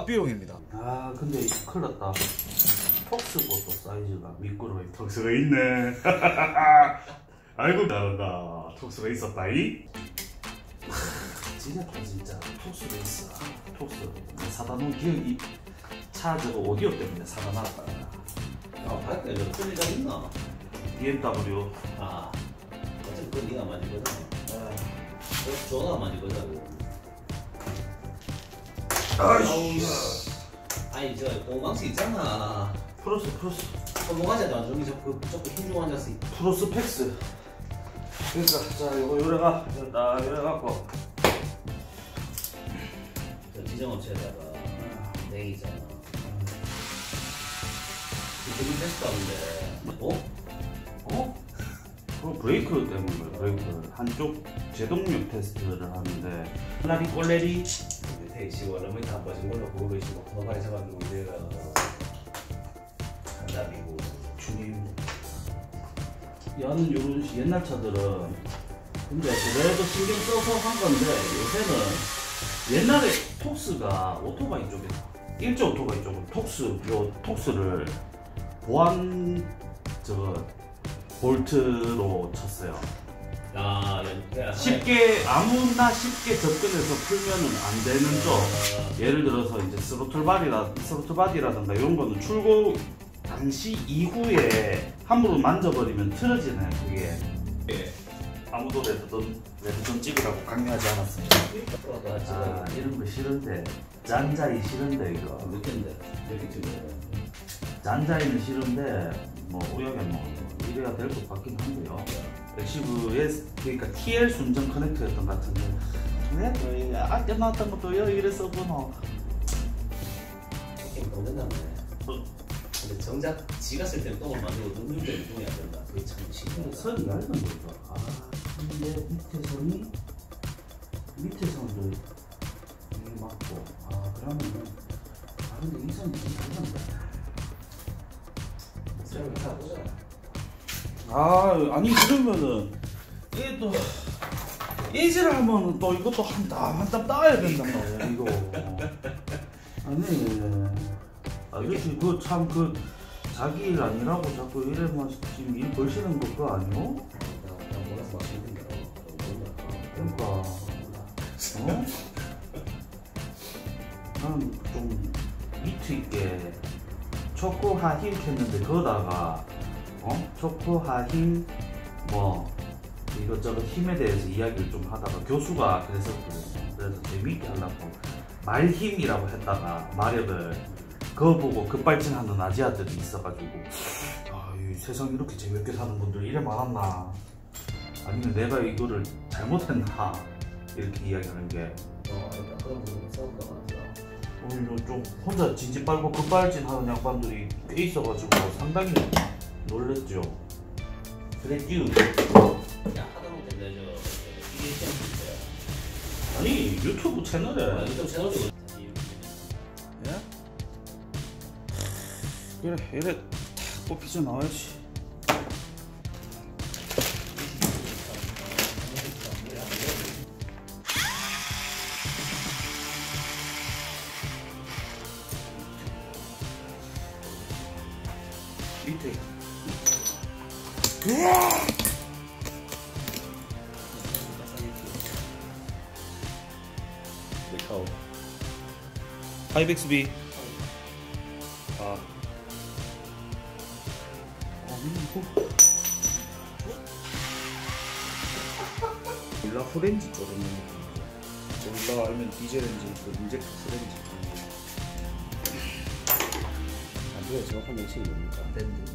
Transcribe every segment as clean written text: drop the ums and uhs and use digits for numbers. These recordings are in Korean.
B용입니다. 아 근데 큰일 났다. 톡스보다 사이즈가 미끄러워. 톡스가 있네. 아이고 잘한다. 톡스가 있었다이. 진짜 톡스가 있어. 톡스 사다 놓은 기억이 차 저거 오디오 때문에 사다 놨다. 아 밖에 저 소리가 있나? BMW. 아 어차피 그건 네가 만진 거잖아. 저가 만진 거잖아. 아이씨. 아니 저 공방식 있잖아. 프로스 공방하자도 저기 조금 힘주고 앉았어. 프로스펙스. 그러니까 자 이거 요래가 딱 요래갖고 저 지정업체에다가 내기잖아. 되게 테스트하는데 그 브레이크 때문에 브레이크 한쪽 제동력 테스트를 하는데 꼴레리 꼴레리 택시 원어민트 안 빠진 걸로 그거 계시고 도마발에 잡아주고 내가 한답이고 주님 야는 요런 옛날 차들은 근데 그래도 신경 써서 한 건데 요새는 옛날에 톡스가 오토바이 쪽에 일제 오토바이 쪽은 톡스를 보안 볼트로 쳤어요. 쉽게 아무나 쉽게 접근해서 풀면은 안 되는 쪽. 예를 들어서 이제 스로틀 바디라든가 이런 거는 출고 당시 이후에 함부로 만져버리면 틀어지네 그게. 아무도 레드존 찍으라고 강요하지 않았습니다. 아 이런 거 싫은데 잔자이 싫은데 이거 몇 개인데? 몇 개 찍어야 잔자이는 싫은데 뭐 우연히 뭐 이래야 될 것 같긴 한데요. 엑시브의 그러니까 TL 순정 커넥터였던 것 같은데 왜 아껴 놨던 것도 여기 이래서 보노. 게임 동전나네. 근데 정작 지가 쓸 때는 똥을 만들고 누굴 때는 똥이 안 된다. 그게 참 신기하다. 선이 얇은 거죠. 아 근데 밑에 선도 이게 맞고 아 그러면은 근데 이 선이 좀 다른데. 아니 그러면은 이게 또 예지를 하면은 또 이것도 한 땀 따야 된단 말이야 이거. 아니 이렇게 그 참 그 자기 일 아니라고 자꾸 이래만 지금 일 벌시는 거 그거 아니오? 몰라서 맛있는 거 그러니까 난 좀 미트 있게 초코 하힘 켰는데 그거다가 초코 하힘 뭐 이것저것 힘에 대해서 이야기를 좀 하다가 교수가 그래서 재미있게 하려고 말힘이라고 했다가 마력을 그거 보고 급발진하는 아지아들이 있어가지고 이 세상 이렇게 재밌게 사는 분들 이래 많았나 아니면 내가 이거를 잘못했나 이렇게 이야기하는 게 그런 부분은 싸움도 많았어. 오히려 좀 혼자 진지 빨고 급발진하는 양반들이 꽤 있어가지고 상당히 놀랬죠. 그랬죠. 야 하다못해 내저 이게 시험 있어요. 아니 유튜브 채널에 유튜브 채널도 예? 그래 이래 탁 뽑히져 나와야지. 밑에 메카오 하이백스비 일라 프렌지 쪽은 일라 알면 디젤렌지 그 인젝트 프렌지 안쪽에 정확한 명칭이 뭡니까? 밴드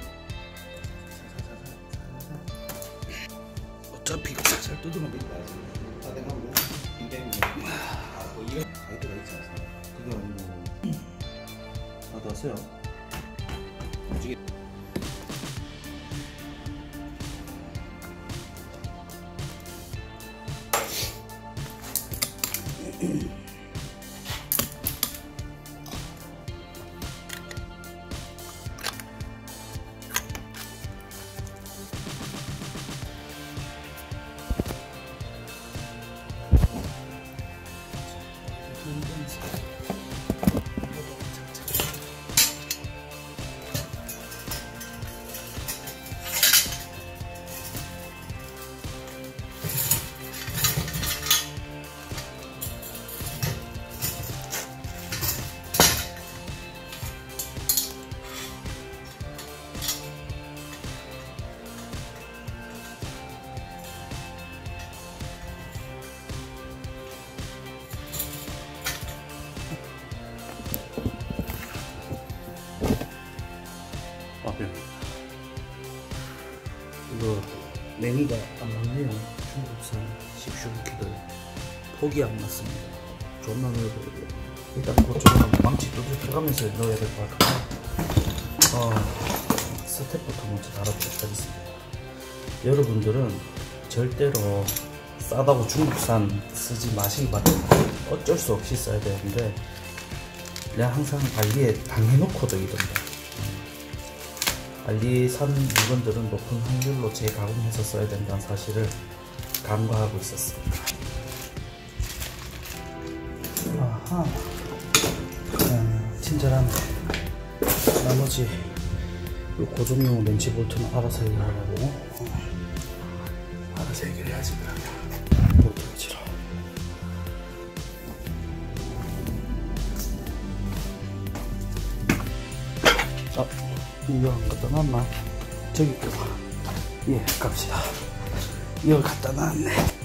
어차피 잘 뜯으면 돼. 따뜻하고 200명 가이드가 있지 않습니까? 그게 아니고 받아세요. 움직이 이거 메뉴가 안 많아요. 중국산 식슈루키들 폭이 안 맞습니다. 존나 넓어요. 일단 그쪽으로 망치 두들겨가면서 넣어야 될 것 같아요. 스텝부터 먼저 달아보도록 하겠습니다. 여러분들은 절대로 싸다고 중국산 쓰지 마시기 바랍니다. 어쩔 수 없이 써야 되는데 내가 항상 알리에 당해놓고도 이런다. 알리산 물건들은 높은 확률로 재가공해서 써야 된다는 사실을 간과하고 있었습니다. 아하, 친절하네. 나머지 이 고정용 렌치 볼트는 알아서 해결하라고. 알아서 해결해야지. 그러면 볼트를 치러. 이거 안 갖다 놨나? 저기 있구나. 예, 갑시다. 이걸 갖다 놨네.